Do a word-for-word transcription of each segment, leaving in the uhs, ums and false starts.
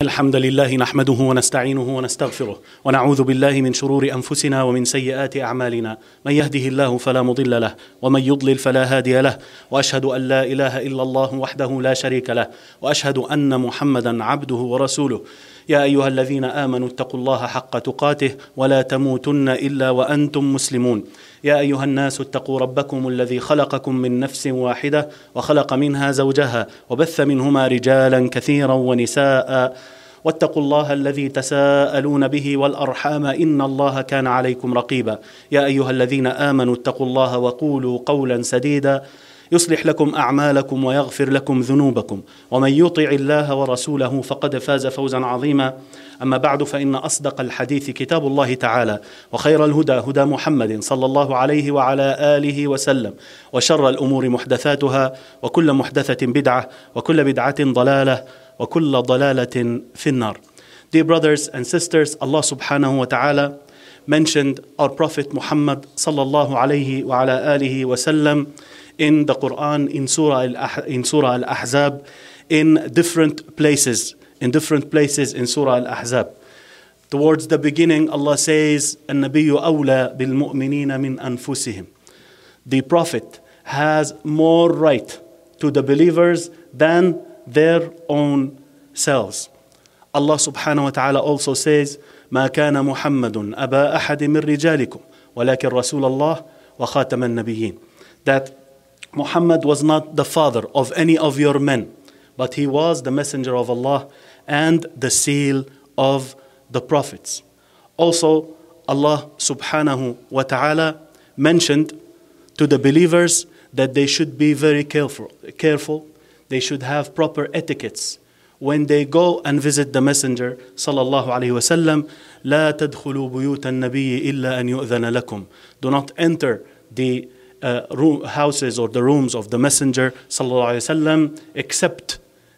الحمد لله نحمده ونستعينه ونستغفره ونعوذ بالله من شرور أنفسنا ومن سيئات أعمالنا من يهده الله فلا مضل له ومن يضلل فلا هادي له وأشهد أن لا إله إلا الله وحده لا شريك له وأشهد أن محمدا عبده ورسوله يا أيها الذين آمنوا اتقوا الله حق تقاته ولا تموتن إلا وأنتم مسلمون يا أيها الناس اتقوا ربكم الذي خلقكم من نفس واحدة وخلق منها زوجها وبث منهما رجالا كثيرا ونساء واتقوا الله الذي تساءلون به والأرحام إن الله كان عليكم رقيبا يا أيها الذين آمنوا اتقوا الله وقولوا قولا سديدا يصلح لكم أعمالكم ويغفر لكم ذنوبكم ومن يطع الله ورسوله فقد فاز فوزا عظيما أما بعد فإن أصدق الحديث كتاب الله تعالى وخير الهدى هدى محمد صلى الله عليه وعلى آله وسلم وشر الأمور محدثاتها وكل محدثة بدعة وكل بدعة ضلالة وكل ضلالة في النار. Dear brothers and sisters, Allah subhanahu wa ta'ala mentioned our Prophet Muhammad sallallahu alayhi wa ala alihi wa sallam in the Quran, in Surah Al in Surah Al-Ahzab, in different places, in different places in Surah Al-Ahzab. Towards the beginning, Allah says, "An-Nabiyyu awla bil mu'minina min anfusihim." The Prophet has more right to the believers than their own selves. Allah subhanahu wa ta'ala also says, "Ma kana Muhammadun aba ahad min rijalikum, walakin Rasulullah wa khataman nabiyyin." That Muhammad was not the father of any of your men, but he was the messenger of Allah and the seal of the prophets. Also, Allah subhanahu wa ta'ala mentioned to the believers that they should be very careful, careful. They should have proper etiquettes. When they go and visit the messenger sallallahu alayhi wa sallam, لا تدخلوا بيوت النبي إلا أن يؤذن لكم. Do not enter the Uh, room, houses or the rooms of the messenger sallallahu alaihi wasallam except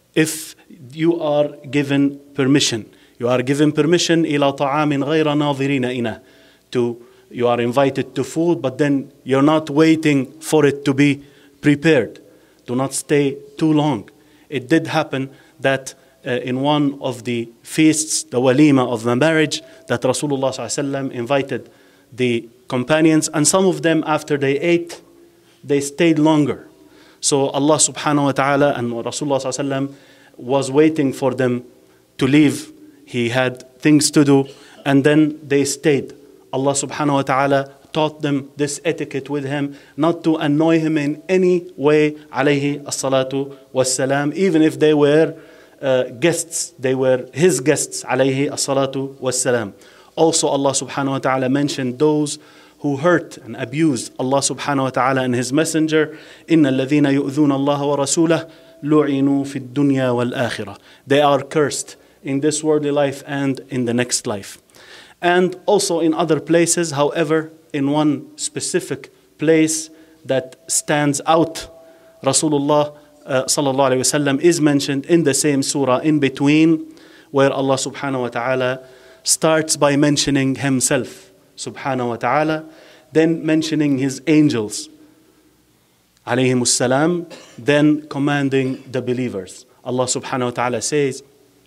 if you are given permission. You are given permission إلى طعام غير ناظرين إناه. To you are invited to food, but then you're not waiting for it to be prepared. Do not stay too long. It did happen that uh, in one of the feasts, the walima of the marriage, that Rasulullah sallallahu alaihi wasallam invited the companions, and some of them, after they ate, they stayed longer. So Allah subhanahu wa ta'ala and Rasulullah sallallahu alaihi wasallam was waiting for them to leave. He had things to do, and then they stayed. Allah subhanahu wa ta'ala taught them this etiquette with him, not to annoy him in any way, alayhi as-salatu was-salam, even if they were uh, guests, they were his guests, alayhi as-salatu was-salam. Also, Allah subhanahu wa ta'ala mentioned those who hurt and abused Allah subhanahu wa ta'ala and His Messenger. إِنَّ الَّذِينَ يُؤْذُونَ اللَّهَ وَرَسُولَهُ لُعِنُوا فِي الدُّنْيَا وَالْآخِرَةِ. They are cursed in this worldly life and in the next life. And also in other places, however, in one specific place that stands out, Rasulullah uh, sallallahu alayhi wa sallam is mentioned in the same surah in between, where Allah subhanahu wa ta'ala starts by mentioning himself, subhanahu wa ta'ala, then mentioning his angels, alayhimus salam, then commanding the believers. Allah subhanahu wa ta'ala says,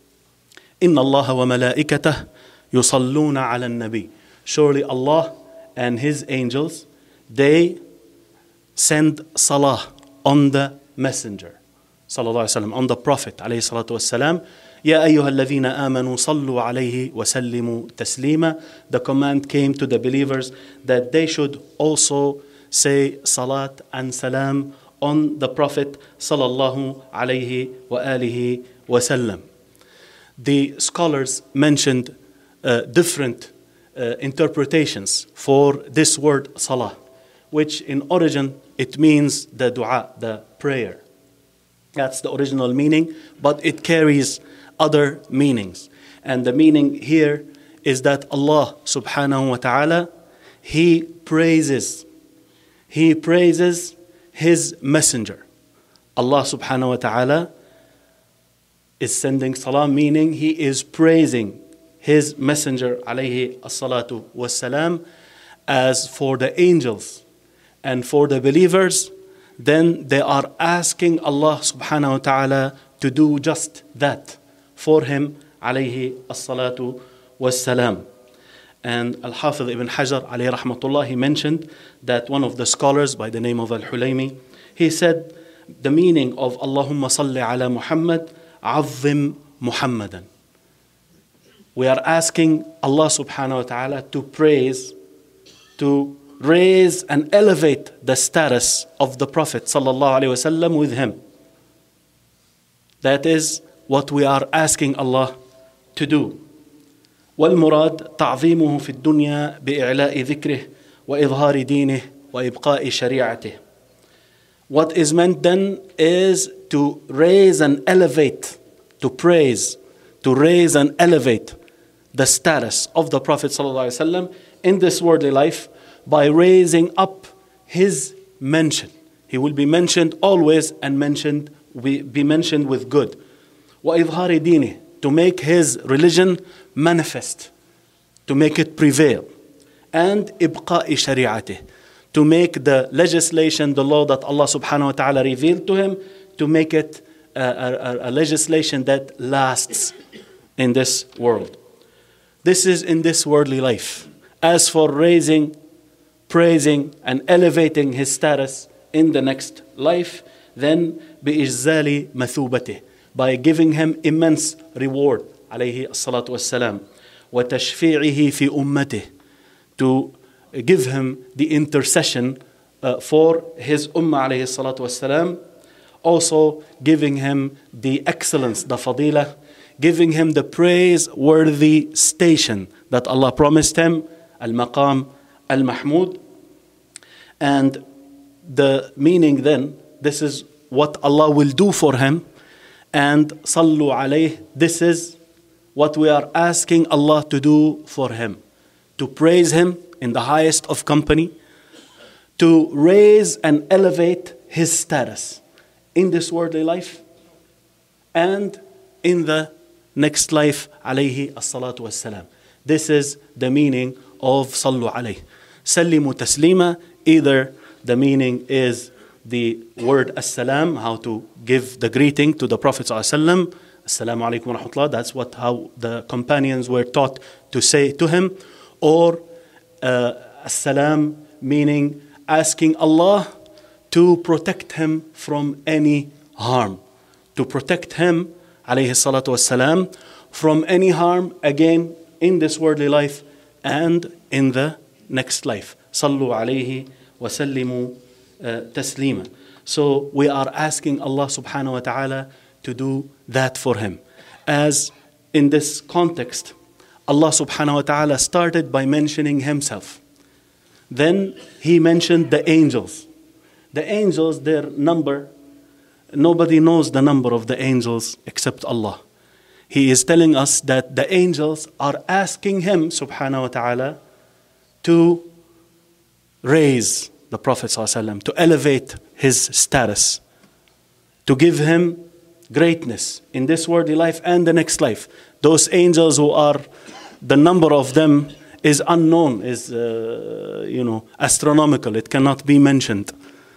"Inna Allah wa malaikatah yusalluna ala nabi." Surely Allah and his angels, they send salah on the messenger, sallallahu alayhi wa sallam, on the prophet, alayhi salatu wassalam. يا أيها الذين آمنوا صلوا عليه وسلموا تسليما. The command came to the believers that they should also say salat and salam on the Prophet sallallahu alayhi wa alihi wa sallam. The scholars mentioned uh, different uh, interpretations for this word salah, which in origin it means the dua, the prayer. That's the original meaning, but it carries other meanings. And the meaning here is that Allah subhanahu wa ta'ala, He praises, He praises His messenger. Allah subhanahu wa ta'ala is sending salam, meaning He is praising His messenger, alayhi as-salatu was-salam. As for the angels and for the believers, then they are asking Allah subhanahu wa ta'ala to do just that for him, alayhi as-salatu was-salam. And Al-Hafiz ibn Hajar alayhi rahmatullah, he mentioned that one of the scholars by the name of Al-Hulaymi, he said the meaning of Allahumma salli ala Muhammad, azzim Muhammadan. We are asking Allah subhanahu wa ta'ala to praise, to raise and elevate the status of the Prophet sallallahu alaihi wasallam with him. That is what we are asking Allah to do. والمراد تعظيمه في الدنيا بإعلاء ذكره وإظهار دينه وإبقاء شريعته. What is meant then is to raise and elevate, to praise, to raise and elevate the status of the Prophet ﷺ in this worldly life by raising up his mention. He will be mentioned always and mentioned, be mentioned with good. وَإِظْهَارِ دِينِهِ, to make his religion manifest, to make it prevail. And إِبْقَاءِ شَرِيعَتِهِ, to make the legislation, the law that Allah subhanahu wa ta'ala revealed to him, to make it a, a, a legislation that lasts in this world. This is in this worldly life. As for raising, praising, and elevating his status in the next life, then بِإِجْزَالِ مَثُوبَتِهِ, by giving him immense reward, alayhi as-salatu was-salam, وَتَشْفِيعِهِ فِي أُمَّتِهِ, to give him the intercession uh, for his ummah, alayhi as-salatu was-salam, also giving him the excellence, the fadilah, giving him the praiseworthy station that Allah promised him, al-maqam al-mahmud. And the meaning then, this is what Allah will do for him. And sallu alayh, this is what we are asking Allah to do for him. To praise him in the highest of company, to raise and elevate his status in this worldly life and in the next life, alayhi as-salatu was-salam. This is the meaning of sallu alayh. Sallimu taslima, either the meaning is the word as-salam, how to give the greeting to the Prophet sallallahu alaihi wasallam, assalamu alaikum wa rahmatullah, that's what how the companions were taught to say to him, or uh, as-salam meaning asking Allah to protect him from any harm, to protect him, alayhi salatu wassalam, from any harm, again, in this worldly life and in the next life. Sallu alayhi wa sallimu taslima. So we are asking Allah subhanahu wa ta'ala to do that for him. As in this context, Allah subhanahu wa ta'ala started by mentioning himself. Then he mentioned the angels. The angels, their number, nobody knows the number of the angels except Allah. He is telling us that the angels are asking him subhanahu wa ta'ala to raise the Prophet sallallahu alaihi wasallam, to elevate his status, to give him greatness in this worldly life and the next life. Those angels who are, the number of them is unknown, is uh, you know, astronomical. It cannot be mentioned.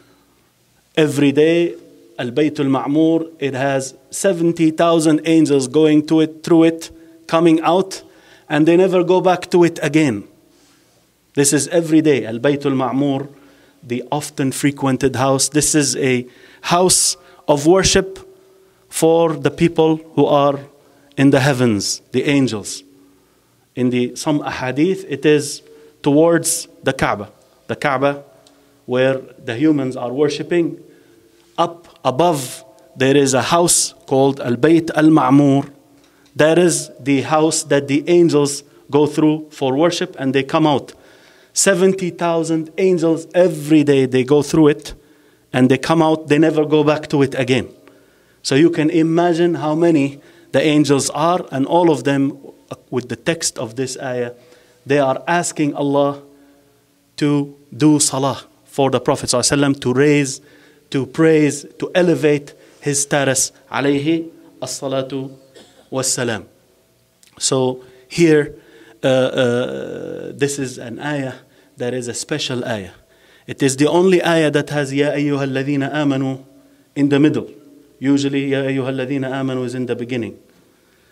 Every day, Al-Bayt al-Ma'mur, it has seventy thousand angels going to it, through it, coming out, and they never go back to it again. This is every day. Al-Bayt al-Ma'mur, the often frequented house. This is a house of worship for the people who are in the heavens, the angels. In the some ahadith, it is towards the Kaaba. The Kaaba, where the humans are worshipping. Up above, there is a house called Al-Bayt al-Ma'mur. That is the house that the angels go through for worship, and they come out. seventy thousand angels every day, they go through it, and they come out, they never go back to it again. So you can imagine how many the angels are, and all of them, with the text of this ayah, they are asking Allah to do salah for the Prophet ﷺ, to raise, to praise, to elevate his status, alayhi as-salatu was-salam. So here, uh, uh, this is an ayah that is a special ayah. It is the only ayah that has Ya ayyuha alladhina amanu in the middle. Usually Ya ayyuha alladhina amanu is in the beginning.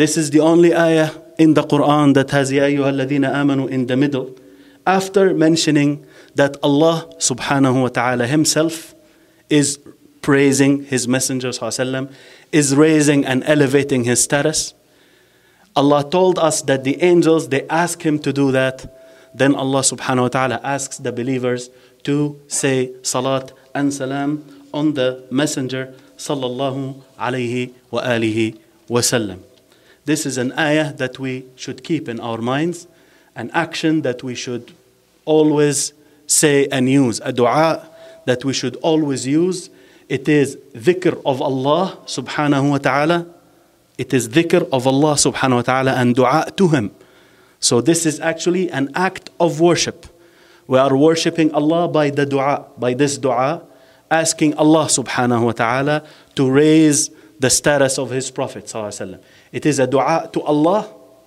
This is the only ayah in the Quran that has Ya ayyuha alladhina amanu in the middle, after mentioning that Allah subhanahu wa ta'ala himself is praising his Messenger sallallahu alaihi wasallam, is raising and elevating his status. Allah told us that the angels, they ask him to do that. Then Allah subhanahu wa ta'ala asks the believers to say salat and salam on the Messenger sallallahu alayhi wa alihi wa sallam. This is an ayah that we should keep in our minds, an action that we should always say and use, a dua that we should always use. It is dhikr of Allah subhanahu wa ta'ala. It is dhikr of Allah subhanahu wa ta'ala and dua to him. So this is actually an act of worship. We are worshipping Allah by the dua, by this dua, asking Allah subhanahu wa ta'ala to raise the status of his Prophet sallallahu alaihi wasallam. It is a dua to Allah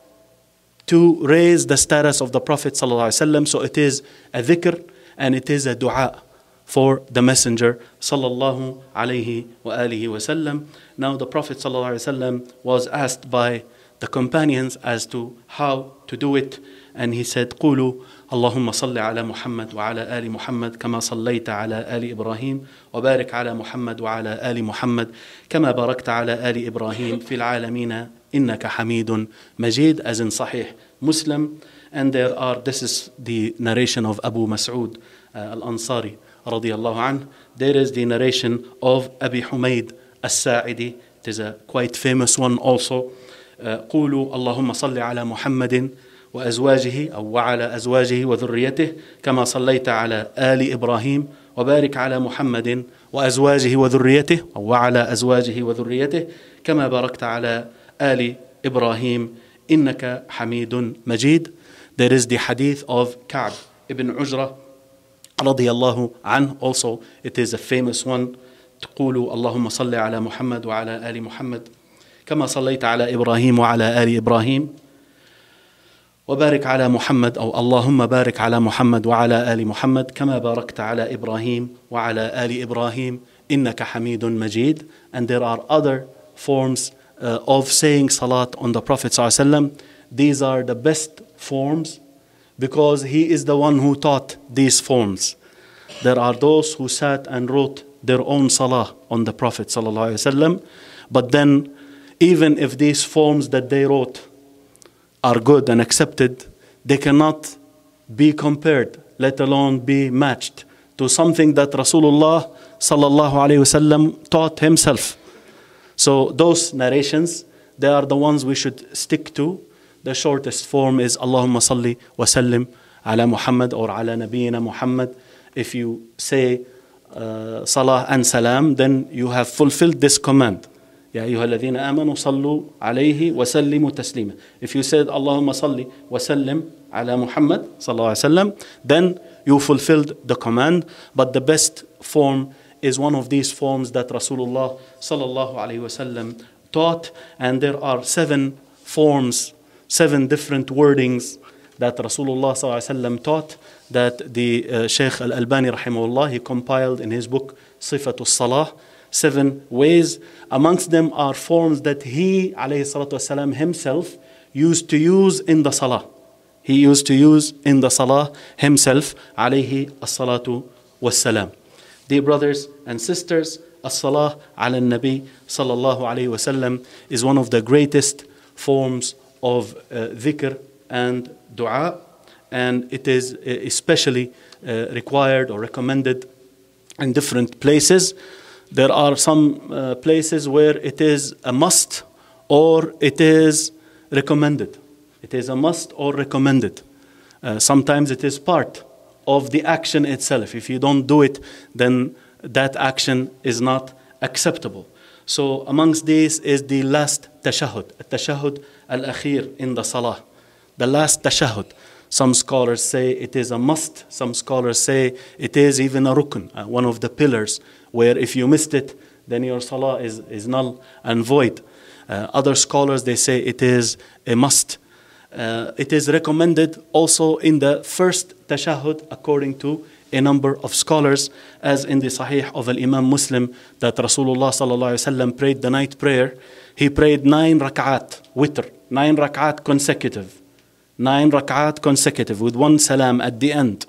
to raise the status of the Prophet sallallahu alaihi wasallam. So it is a dhikr and it is a dua for the Messenger sallallahu alaihi wa alihi wasallam. Now the Prophet sallallahu alaihi wasallam was asked by the companions as to how to do it, and he said, قولوا اللهم صل على محمد وعلى آل محمد كما صليت على آل إبراهيم وبارك على محمد وعلى آل محمد كما باركت على آل إبراهيم في العالمين إنك حميد مجيد, as in Sahih Muslim. And there are, this is the narration of Abu Mas'ud uh, al-Ansari radiyallahu anh. There is the narration of Abi Humayd al-Sa'idi. It is a quite famous one also. قولوا اللهم صل على محمد وأزواجه أو وعلى أزواجه وذريته كما صليت على آل إبراهيم وبارك على محمد وأزواجه وذريته أو وعلى أزواجه وذريته كما باركت على آل إبراهيم إنك حميد مجيد. There is the hadith of Ka'b ibn Ujra رضي الله عنه. Also it is a famous one. تقولوا اللهم صل على محمد وعلى آل محمد كما صليت على إبراهيم وعلى آل إبراهيم وبارك على محمد أو اللهم بارك على محمد وعلى آل محمد كما باركت على إبراهيم وعلى آل إبراهيم إنك حميد مجيد. And there are other forms uh, of saying salat on the Prophet ﷺ. These are the best forms because he is the one who taught these forms. There are those who sat and wrote their own salah on the Prophet ﷺ, but then even if these forms that they wrote are good and accepted, they cannot be compared, let alone be matched to something that Rasulullah sallallahu alaihi wasallam taught himself. So those narrations, they are the ones we should stick to. The shortest form is Allahumma salli wa sallim ala Muhammad or ala Nabiyyina Muhammad. If you say uh, salah and salam, then you have fulfilled this command. يا أيها الذين آمنوا صلوا عليه وسلموا تسليما. If you said اللهم صل وسلم على محمد صلى الله عليه وسلم, then you fulfilled the command. But the best form is one of these forms that Rasulullah صلى الله عليه وسلم taught. And there are seven forms, seven different wordings that Rasulullah صلى الله عليه وسلم taught, that the uh, Shaykh Al-Albani rahimahullah, he compiled in his book Sifatul Salah. Seven ways. Amongst them are forms that he alayhi salatu wasalam himself used to use in the salah. He used to use in the salah himself alayhi as-salatu wassalam. Dear brothers and sisters, as-salah ala nabi sallallahu alayhi wasallam is one of the greatest forms of uh, dhikr and dua, and it is especially uh, required or recommended in different places. There are some uh, places where it is a must or it is recommended. It is a must or recommended. Uh, sometimes it is part of the action itself. If you don't do it, then that action is not acceptable. So amongst these is the last tashahhud, tashahhud al-akhir in the salah. The last tashahhud. Some scholars say it is a must. Some scholars say it is even a rukn, uh, one of the pillars, where if you missed it, then your salah is, is null and void. Uh, other scholars, they say it is a must. Uh, it is recommended also in the first tashahhud according to a number of scholars, as in the Sahih of Al-Imam Muslim, that Rasulullah sallallahu alaihi wasallam prayed the night prayer. He prayed nine rak'at, witr, nine rak'at consecutive, nine rak'at consecutive with one salam at the end.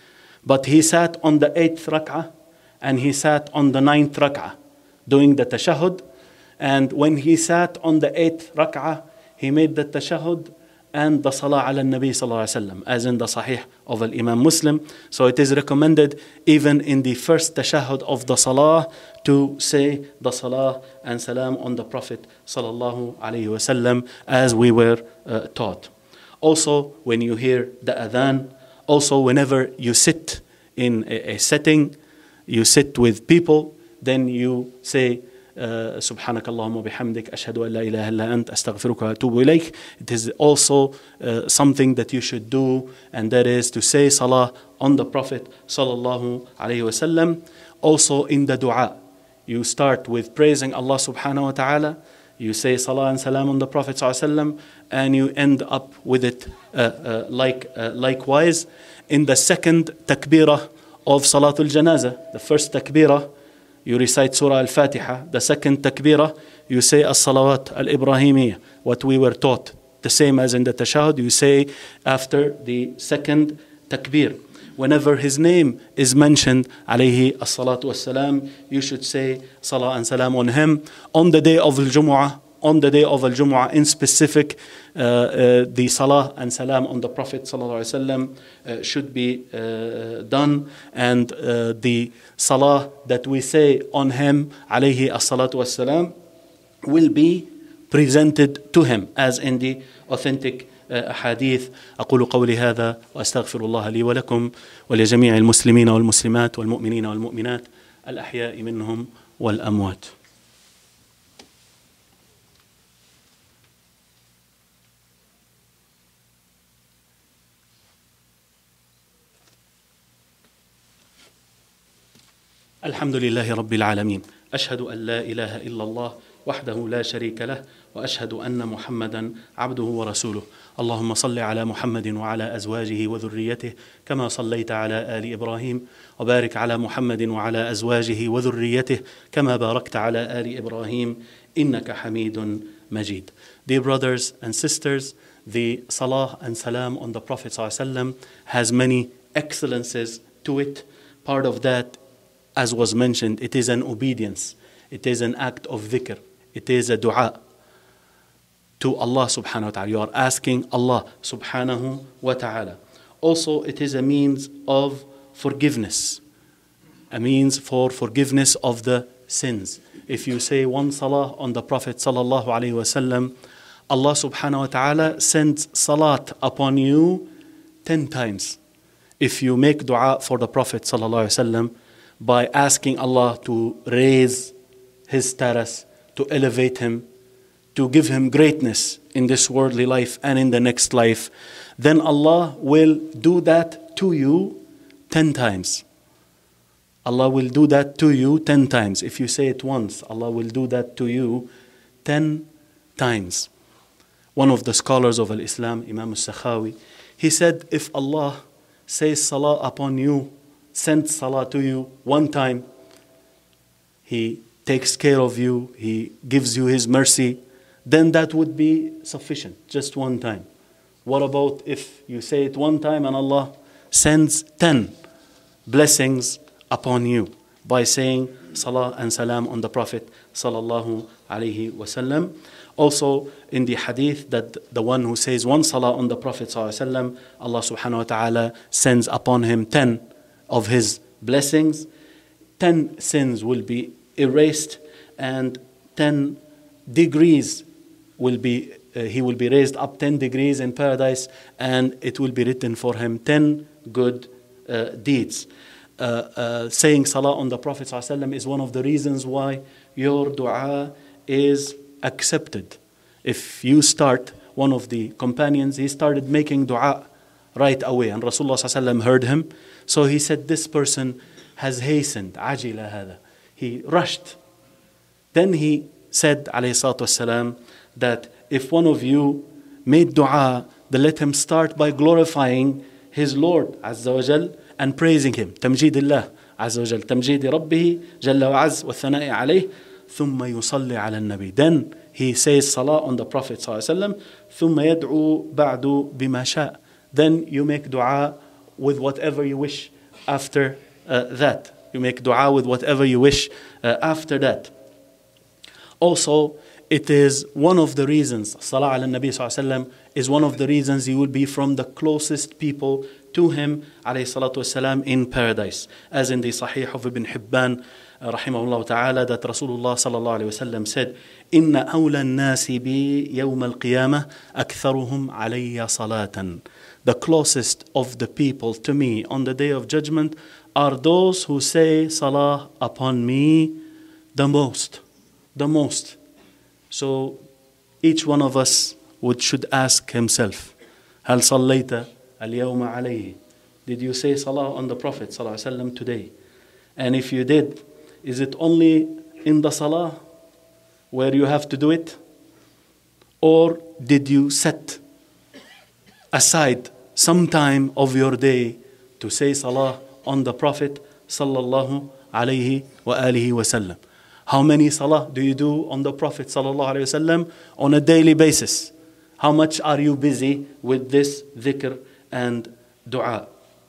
But he sat on the eighth rak'ah and he sat on the ninth rak'ah doing the tashahhud. And when he sat on the eighth rak'ah, he made the tashahhud and the salah ala nabi sallallahu alaihi wasallam, as in the Sahih of Al-Imam Muslim. So it is recommended even in the first tashahhud of the salah to say the salah and salam on the Prophet sallallahu alaihi wasallam, as we were uh, taught. Also, when you hear the adhan, also whenever you sit in a, a setting, you sit with people, then you say Uh, سبحانك اللهم وبحمدك أشهد أن لا إله إلا أنت أستغفرك وأتوب إليك. It is also uh, something that you should do, and that is to say salah on the Prophet sallallahu alaihi wasallam. Also in the dua, you start with praising Allah subhanahu wa ta'ala, you say salah and salam on the Prophet sallallahu alaihi wasallam, and you end up with it uh, uh, like uh, likewise. In the second takbirah of Salatul Janazah, the first takbirah, you recite Surah Al-Fatiha. The second takbirah, you say As-Salawat Al-Ibrahimiyya, what we were taught. The same as in the tashahhud, you say after the second takbir. Whenever his name is mentioned, alayhi as-salatu was-salam, you should say salah and salam on him. On the day of Al-Jumu'ah, on the day of Al-Jumu'ah in specific, uh, uh, the salah and salam on the Prophet sallallahu alaihi wasallam uh, should be uh, done, and uh, the salah that we say on him, alayhi as-salatu was-salam, will be presented to him, as in the authentic أحاديث. أقول قولي هذا وأستغفر الله لي ولكم ولجميع المسلمين والمسلمات والمؤمنين والمؤمنات الأحياء منهم والأموات. الحمد لله رب العالمين، أشهد أن لا إله إلا الله وحده لا شريك له، وأشهد أن محمدا عبده ورسوله. اللهم صل على محمد وعلى أزواجه وذريته كما صليت على آل إبراهيم، وبارك على محمد وعلى أزواجه وذريته كما باركت على آل إبراهيم إنك حميد مجيد. Dear brothers and sisters, the salah and salam on the Prophet ﷺ has many excellences to it. Part of that, as was mentioned, it is an obedience. It is an act of dhikr. It is a dua to Allah subhanahu wa ta'ala. You are asking Allah subhanahu wa ta'ala. Also, it is a means of forgiveness. A means for forgiveness of the sins. If you say one salah on the Prophet sallallahu alaihi wasallam, Allah subhanahu wa ta'ala sends salat upon you ten times. If you make dua for the Prophet sallallahu alaihi wasallam by asking Allah to raise his status, to elevate him, to give him greatness in this worldly life and in the next life, then Allah will do that to you ten times. Allah will do that to you ten times. If you say it once, Allah will do that to you ten times. One of the scholars of Al-Islam, Imam Al-Sakhawi, he said, if Allah says salah upon you, sends salah to you one time, He takes care of you, He gives you His mercy, then that would be sufficient, just one time. What about if you say it one time and Allah sends ten blessings upon you by saying salah and salam on the Prophet sallallahu alaihi wasallam? Also in the hadith that the one who says one salah on the Prophet sallallahu alaihi wasallam, Allah subhanahu wa ta'ala sends upon him ten of His blessings. Ten sins will be erased, and ten degrees will be, uh, he will be raised up ten degrees in paradise, and it will be written for him ten good uh, deeds. Uh, uh, saying salah on the Prophet ﷺ is one of the reasons why your dua is accepted. If you start, one of the companions, he started making dua right away, and Rasulullah ﷺ heard him. So he said, this person has hastened, ajila hada. He rushed. Then he said, alayhi salatu wassalam, that if one of you made dua, then let him start by glorifying his Lord Azza wa Jal, and praising him. تمجيد الله عز وجل. تمجيد ربه جل وعز والثناء عليه. ثم يصلي على النبي. Then he says salah on the Prophet صلى الله عليه وسلم. ثم يدعو بعد بما شاء. Then you make dua with whatever you wish after uh, that. You make dua with whatever you wish uh, after that. Also, it is one of the reasons, Salah ala Nabi sallallahu alayhi wa sallam, is one of the reasons you will be from the closest people to him alayhi salatu wasalam in paradise. As in the Sahih of Ibn Hibban, uh, rahimahullah ta'ala, that Rasulullah sallallahu alayhi wa sallam said, إِنَّ أَوْلَى النَّاسِ بِي يَوْمَ الْقِيَامَةِ أَكْثَرُهُمْ عَلَيَّ صَلَاةً. The closest of the people to me on the day of judgment are those who say salah upon me the most. The most. So each one of us would should ask himself, هل صليت اليوم عليه? Did you say salah on the Prophet صلى الله عليه وسلم today? And if you did, is it only in the salah where you have to do it? Or did you set aside some time of your day to say salah on the Prophet sallallahu alayhi wa alihi wasallam? How many salah do you do on the Prophet sallallahu alayhi wasallam on a daily basis? How much are you busy with this dhikr and dua?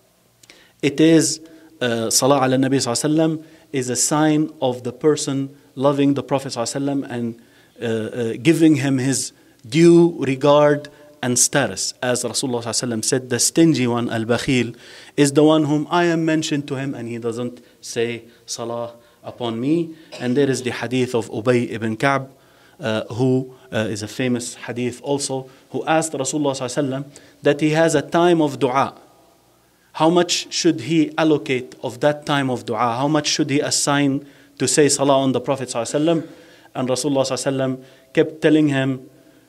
It is uh, salah ala nabi sallallahu alayhi wasallam is a sign of the person loving the Prophet sallallahu alayhi wasallam and uh, uh, giving him his due regard and status. As Rasulullah sallallahu alayhi wasallam said, the stingy one, al-bakhil, is the one whom I am mentioned to him and he doesn't say salah upon me. And there is the hadith of Ubay ibn Ka'b, uh, who uh, is a famous hadith also, who asked Rasulullah sallallahu alayhi wasallam that he has a time of dua. How much should he allocate of that time of dua? How much should he assign to say salah on the Prophet sallallahu alayhi wasallam? And Rasulullah sallallahu alayhi wasallam kept telling him,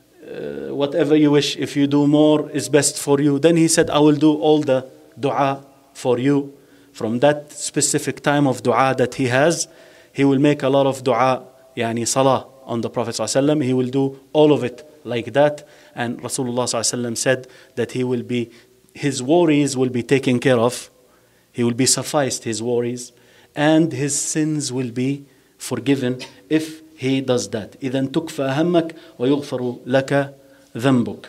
Uh, whatever you wish, if you do more is best for you. Then he said, I will do all the dua for you. From that specific time of dua that he has, he will make a lot of dua, yani salah on the Prophet ﷺ. He will do all of it like that. And Rasulullah ﷺ said that he will be, his worries will be taken care of. He will be sufficed, his worries. And his sins will be forgiven if he does that. إذن تكفى همك ويغفر لك ذنبك.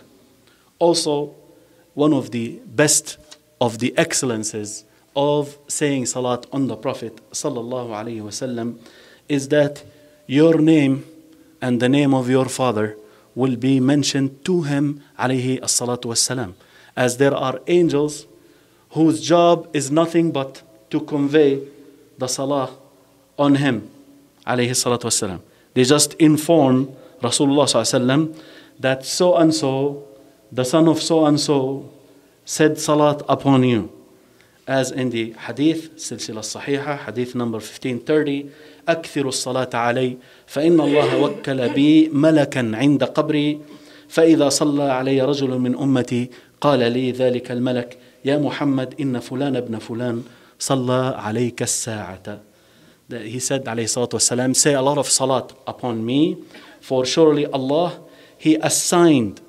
Also, one of the best of the excellences of saying salat on the Prophet sallallahu alaihi wasallam is that your name and the name of your father will be mentioned to him alayhi as-salatu wassalam. As there are angels whose job is nothing but to convey the salah on him alayhi as-salatu wassalam. They just inform Rasulullah sallallahu alaihi wasallam that so and so, the son of so and so, said salat upon you. As in the hadith, silsila sahiha, hadith number fifteen thirty, أكثر الصلاة علي فإن الله وكل بي ملكا عند قبري فإذا صلى علي رجل من أمتي قال لي ذلك الملك يا محمد إن فلان ابن فلان صلى عليك الساعة. He said, alayhi salatu wasalam, say a lot of salat upon me, for surely Allah, He assigned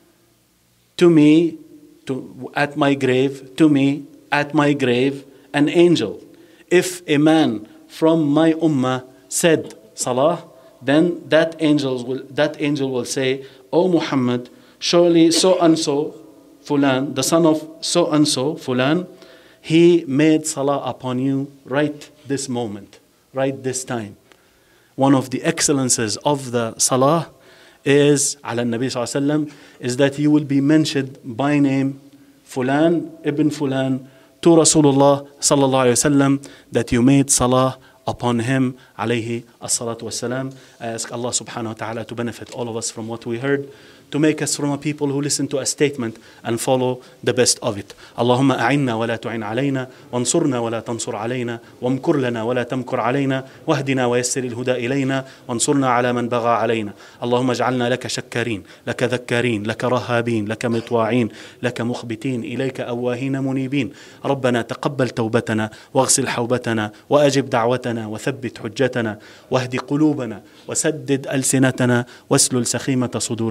to me, to at my grave, to me, at my grave, an angel. If a man from my ummah said salah, then that angel will, that angel will say, O Muhammad, surely so and so, Fulan, the son of so and so, Fulan, he made salah upon you right this moment. Right this time. One of the excellences of the salah is, ala Nabi sallallahu alayhi wa sallam, is that you will be mentioned by name, Fulan ibn Fulan, to Rasulullah sallallahu alayhi wa sallam, that you made salah upon him alayhi as-salatu was-salam. I ask Allah subhanahu wa ta'ala to benefit all of us from what we heard, to make us from a people who listen to a statement and follow the best of it. اللهم أعنا ولا تعن علينا وانصرنا ولا تنصر علينا وامكر لنا ولا تمكر علينا واهدنا ويسر الهدى إلينا وانصرنا على من بغى علينا. اللهم اجعلنا لك شكارين لك ذكارين لك رهابين لك مطواعين لك مخبتين إليك أواهين منيبين. ربنا تقبل توبتنا واغسل حوبتنا وأجب دعوتنا وثبت حجتنا واهد قلوبنا وسدد ألسنتنا واسلل سخيمة صدورنا.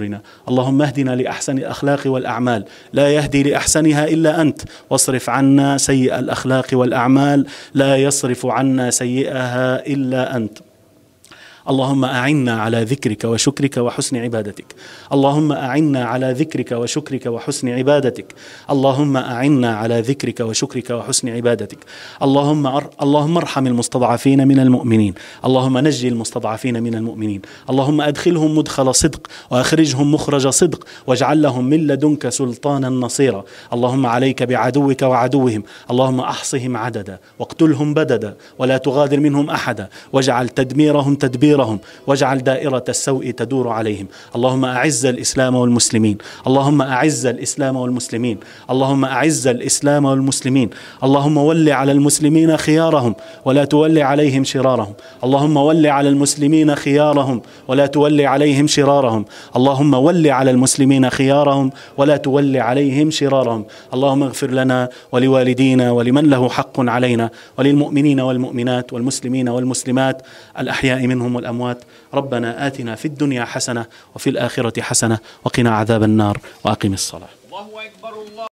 اللهم اهدنا لأحسن الأخلاق والأعمال، لا يهدي لأحسنها إلا أنت، واصرف عنا سيئ الأخلاق والأعمال، لا يصرف عنا سيئها إلا أنت. اللهم أعنا على ذكرك وشكرك وحسن عبادتك. اللهم أعنا على ذكرك وشكرك وحسن عبادتك. اللهم أعنا على ذكرك وشكرك وحسن عبادتك. اللهم أر... اللهم ارحم المستضعفين من المؤمنين. اللهم نجي المستضعفين من المؤمنين. اللهم أدخلهم مدخل صدق وأخرجهم مخرج صدق، واجعل لهم من لدنك سلطانا نصيرا. اللهم عليك بعدوك وعدوهم، اللهم أحصهم عددا واقتلهم بددا ولا تغادر منهم أحدا، واجعل تدميرهم تدبيرا، واجعل دائرة السوء تدور عليهم. اللهم أعز الإسلام والمسلمين. اللهم أعز الإسلام والمسلمين. اللهم أعز الإسلام والمسلمين. اللهم ول على المسلمين خيارهم ولا تول عليهم شرارهم. اللهم ول على المسلمين خيارهم ولا تول عليهم شرارهم. اللهم ول على المسلمين خيارهم ولا تول عليهم شرارهم. اللهم اغفر لنا ولوالدينا ولمن له حق علينا، وللمؤمنين والمؤمنات والمسلمين والمسلمات الأحياء منهم والأموات. ربنا آتنا في الدنيا حسنة وفي الآخرة حسنة وقنا عذاب النار، وأقم الصلاة. الله أكبر الله.